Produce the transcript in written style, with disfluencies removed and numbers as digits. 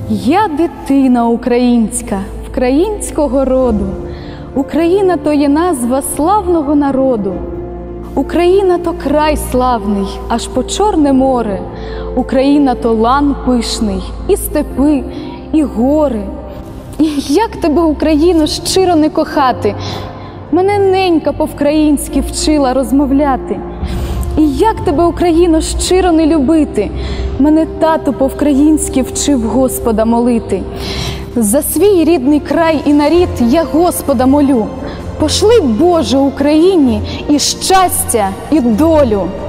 Я дитина українська, вкраїнського роду. Україна – то є назва славного народу. Україна – то край славний, аж по Чорне море. Україна – то лан пишний, і степи, і гори. І як тебе, Україно, щиро не кохати? Мене ненька по-вкраїнськи вчила розмовляти. І як тебе, Україно, щиро не любити? Мене тато по-вкраїнськи вчив Господа молити. За свій рідний край і нарід я Господа молю. Пошли, Боже, Україні і щастя, і долю.